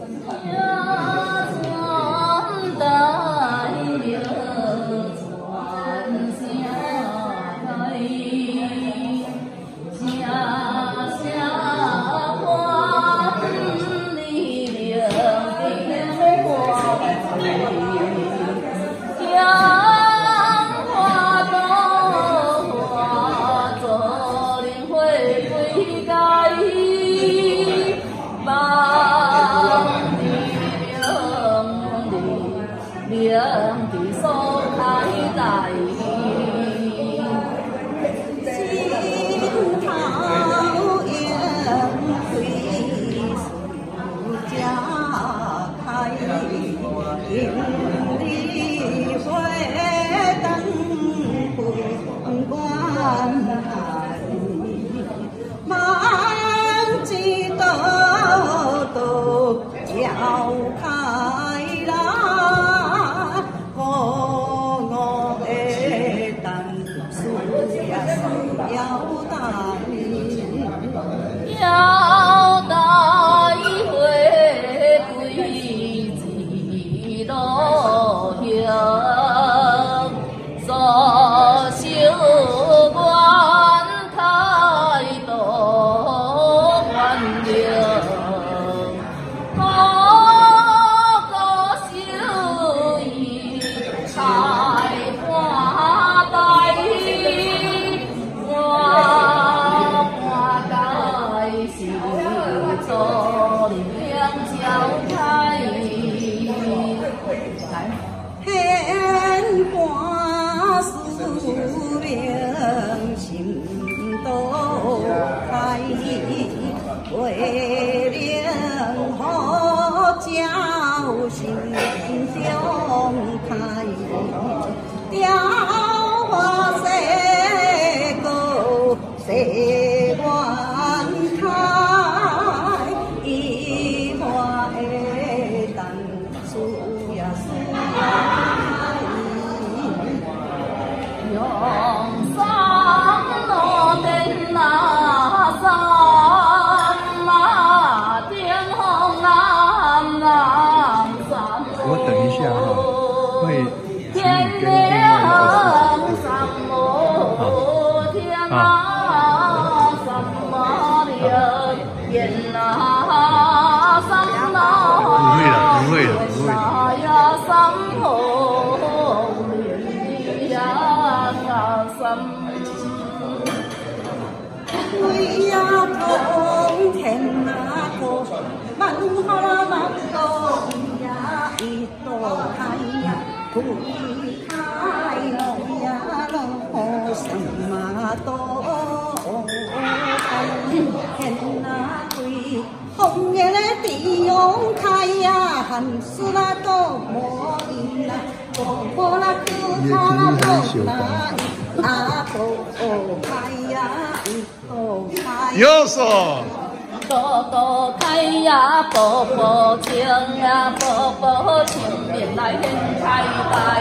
右手。 步步开呀，步步清呀，步步清，莲来现开台。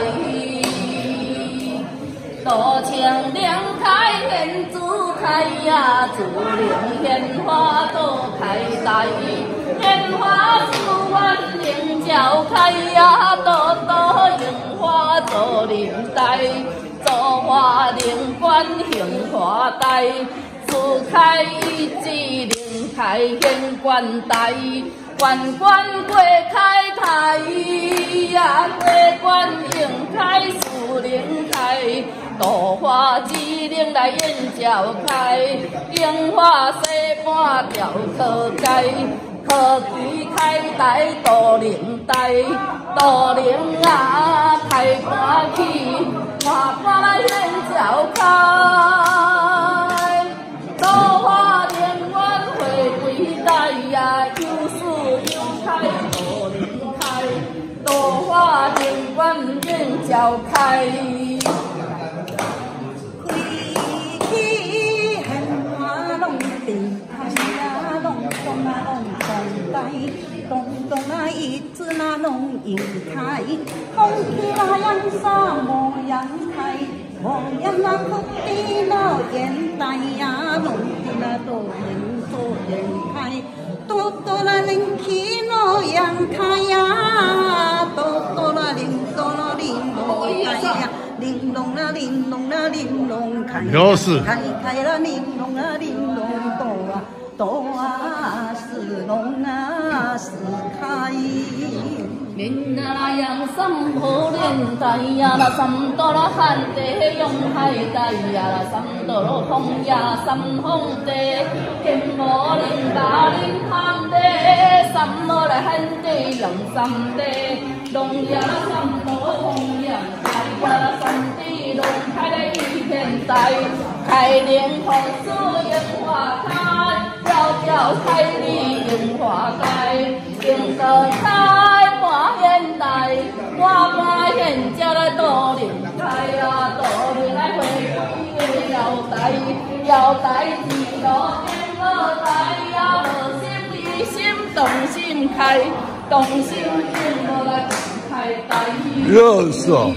多情莲开现自开呀，自莲鲜花都开台。鲜花似愿菱角开呀，朵朵樱花做莲台，做花莲冠杏花台。自开一枝莲开现冠台，冠冠过开台呀，过冠樱开树莲开，朵花枝莲来燕角开，樱花西半条可开，可葵开台杜莲台，杜莲啊开花去，花花来燕角开。桃花莲湾会归台呀，有树有开杜莲开，桃花莲湾燕角开。 开起鲜花拢地开呀，拢动啊拢动台，动动啊一枝那拢迎开，风起那扬沙莫扬开。我呀那哭的那眼袋呀，弄的那多人开，多多那人气那样啦玲珑啦玲珑开， 又是开开啦玲珑啦玲珑朵啊朵啊是龙啊是开。 人啊养三好年代呀，那三多啦汉地用海代呀，那三多啦风呀三风地，天无零八零汉地，三无来汉地用三地，龙呀三多风呀开呀，三地龙开了一片带，开莲花树樱花开，条条开梨樱花开，樱花开。现代，我现在来多年开啊，多年来回归腰带，腰带自落天落带呀，无心离心动心开，动心天无来开带。 又是哦。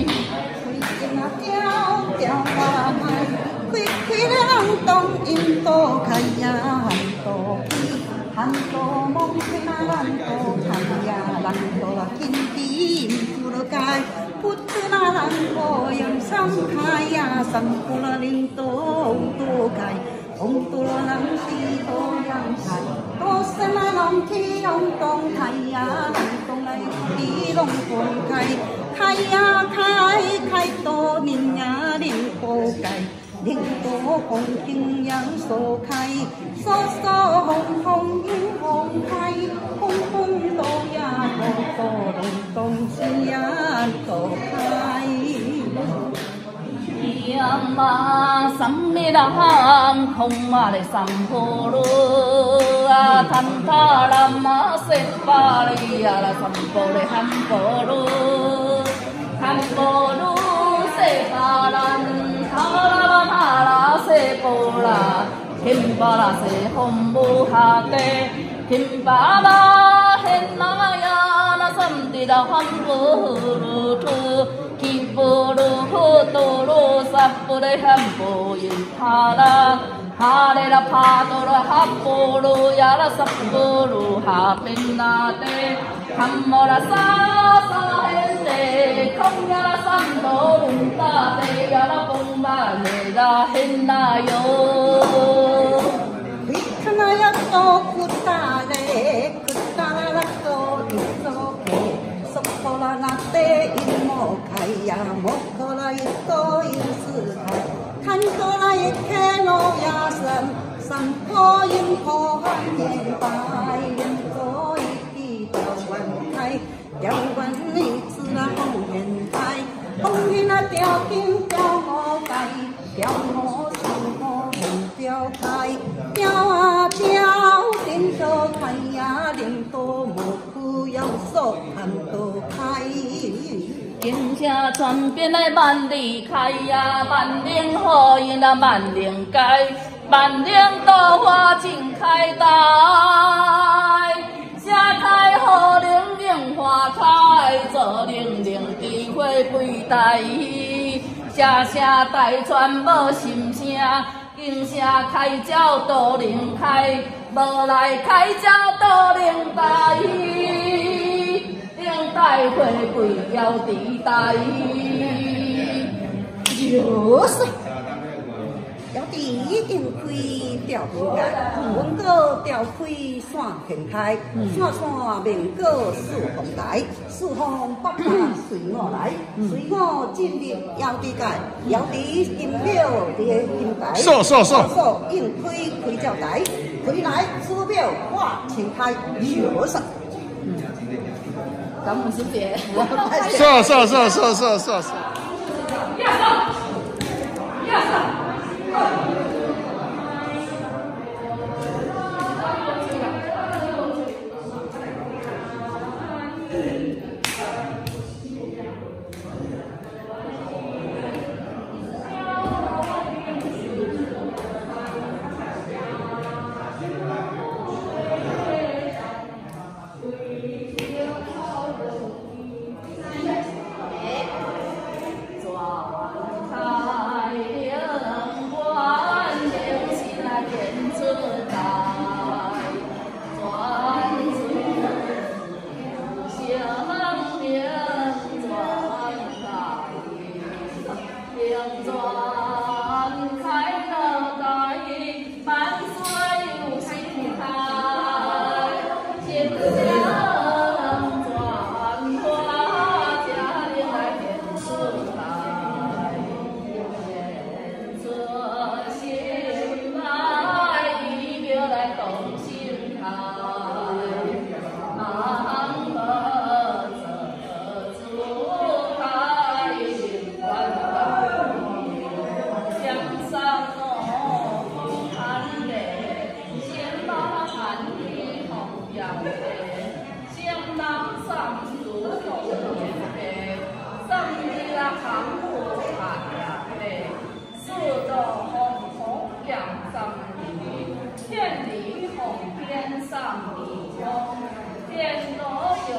开开了人动因多开呀，多开。人多梦开啦，人多开呀，人多啦天地不落盖，不知那人多养山开呀，山多啦林多多开，红多啦人地多养开，多生啦人体用动开呀，人动来地龙多开，开呀开多年呀林多开。莲多红景阳所开，烁烁红红映红开，红红多呀多多龙东呀多开。 yang ma sammi dahang không ma le sampuru thanta lama se pari ala sampore hampuru hampuru se paran thala thala se pola kimbala se hombu hake kimbala henaya na samti dahamburu tu Kiburu huturu sapure hambu yintala Harera padura hapuru yara sapuru hapinate Hammora sasa hende Kongyara sando untate yara bomba leda hennayo Vikanaya to kutare Kutara to isoke Sokola nate ilmo kaya Mokola ito ilsukai Kantola ikeno yasan Sampo yimpo hanyen pai Yimpo iki tiawan kai Tiawan ni tsura hongyen kai Hongyen na tiao kim tiao mo kai Tiao mo su mo hong tiao kai Tiao a tiao tin to kai ya Lim to mo ku yang so han to kai 金车传遍来万里开呀，万岭好运啊万岭开，万岭桃花尽开带，车开好玲玲花开，做玲玲智慧肥大，声声大传无心声，金车开招多灵开，无来开招多灵大。带回贵要地带， 就是要第一定开调平台，文果调开线平台，线线面果四红台，四红北马随我来，随我进入要地界，要地音表的平台，应开教台，开来指表画前开，就是。 感恩师姐， 是。 转出，转出，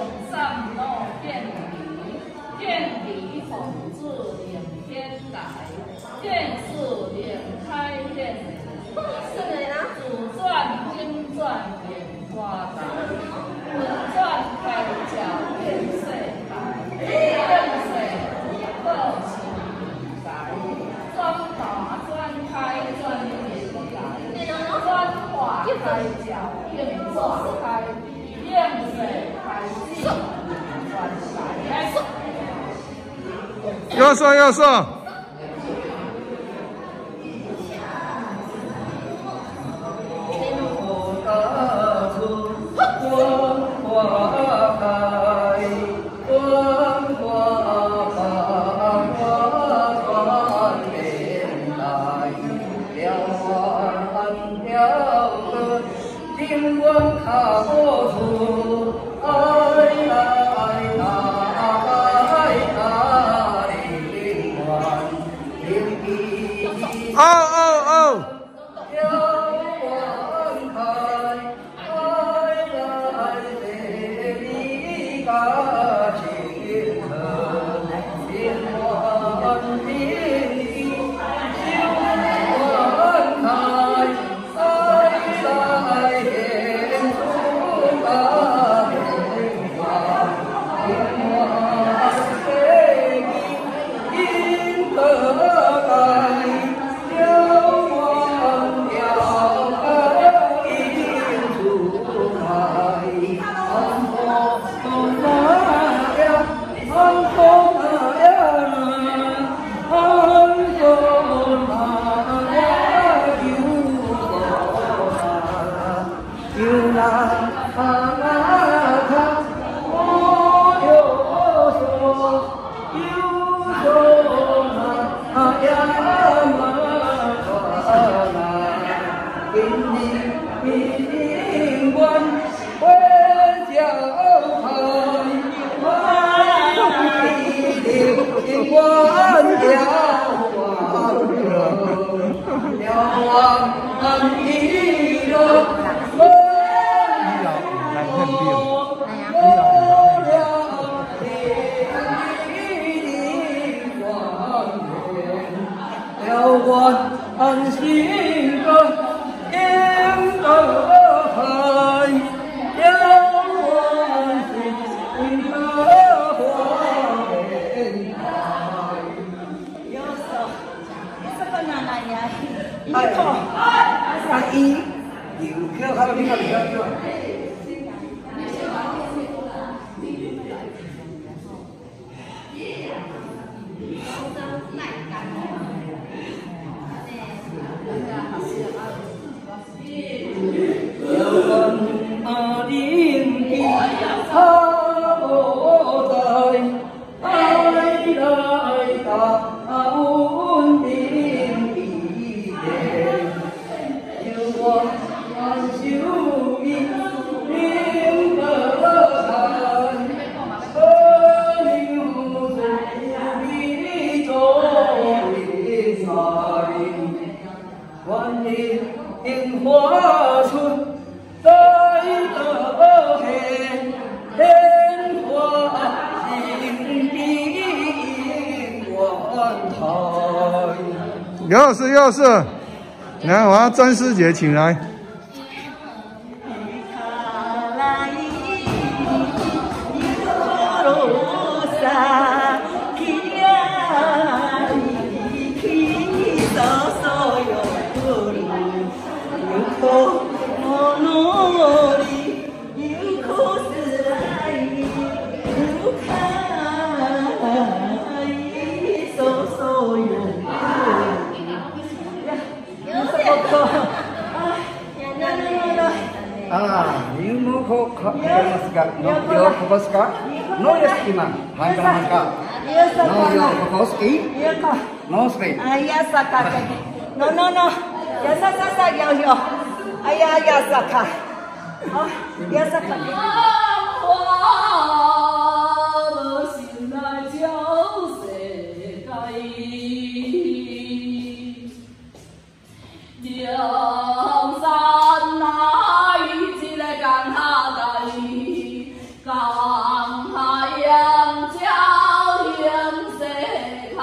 上路见地，见地孔子领天来，见事领开天。自传经传变化大，文传开教变世界，变世报情来，专打专开专变来，专化开教变化开，变世开智专来。 右手右手。又是，来，我要詹师姐请来。 高海洋照映世界，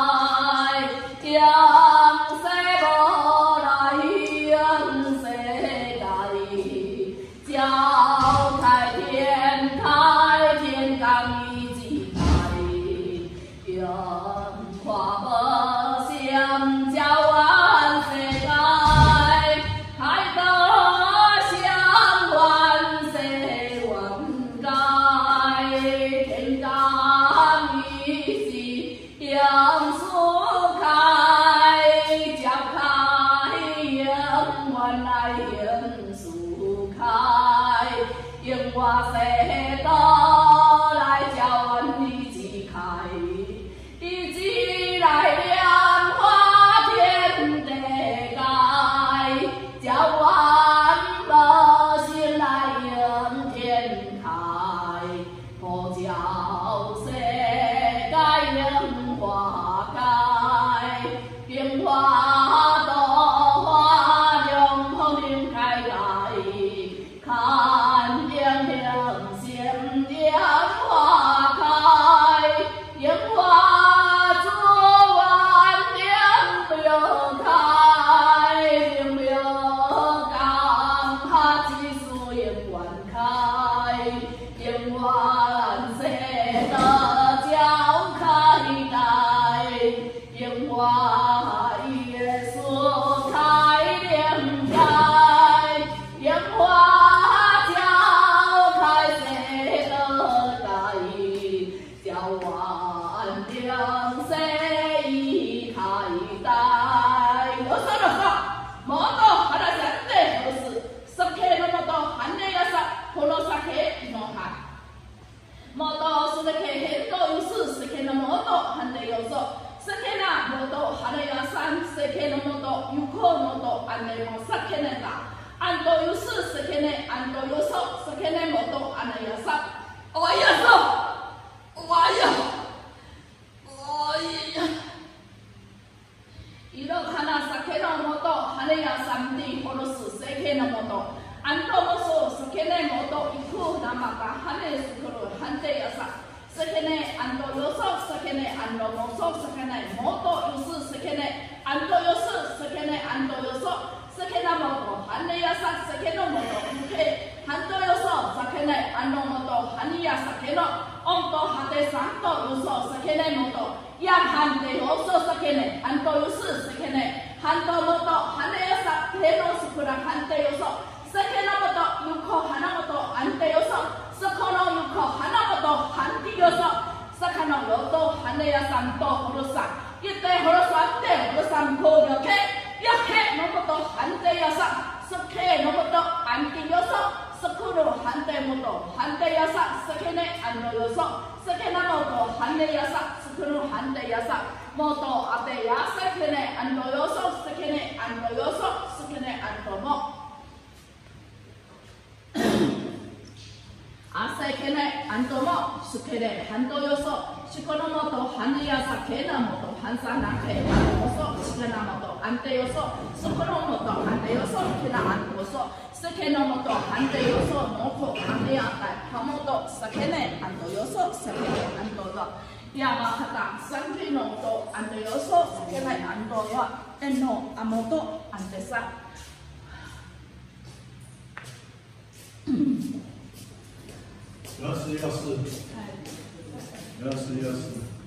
阳世无来映世界，照开天开天光已自开，阳花无相照完世界。 杨树开，脚开，迎原来杨树开，迎我西岛来叫阮一起开，一起来莲花天地界，叫阮无心来迎天开，好叫世界迎。 花开，樱花朵花两旁林开来，看樱杏心樱花开，樱花竹弯樱柳开，樱柳刚下一树樱花开，樱花色的脚开。 樱花耶稣开莲开，樱花照开世的界，叫万灵世已开带。我说了话，莫多哈拉人的不是，十开那么多，喊的要啥，婆罗萨开诺喊，莫多是的开很多有事，是开那么多，喊的有说。 Sekena moto hanayasan sekena moto yuko moto ane mo sekena ta anto yusu sekena anto yuso sekena moto anayasan oyaso oya oya ilo hana sekena moto hanayasan di horosu sekena moto anto moso sekena moto iku namaka hanayasukuru hanteyasa sekene ando yoso sekene ando moso sekene moto yusu sekene ando yosu sekene ando yoso sekena moto haneyasa sekeno moto yuke hando yoso sekene ando moto haniya sekeno onto hate santo yoso sekene moto yang hande yoso sekene ando yusu sekene hando moto haneyasa keno sukura hante yoso sekena moto yuko hanamoto ante yoso sekono yuko hanamoto hanti yoso sakano yoto haneya santo horosa ite horosa ante horosa ko yoke yoke nomoto hante yosa seke nomoto anti yoso sekuro hante moto hante yosa sekene ano yoso sekena moto hane yosa sekuro hante yosa moto ate yasa sekene ano yoso sekene ano yoso sekene ano mo asekene antomo sukere hando yoso shikono moto haniyasa kena moto hansa nake yoso shikena moto ante yoso sukono moto ante yoso kena ante yoso sekeno moto ante yoso noko haniyata hamoto sakene anto yoso sakene anto yo yamahata sanki no moto ante yoso sakene anto yo eno amoto ante sa 要试，要试，要试，要试。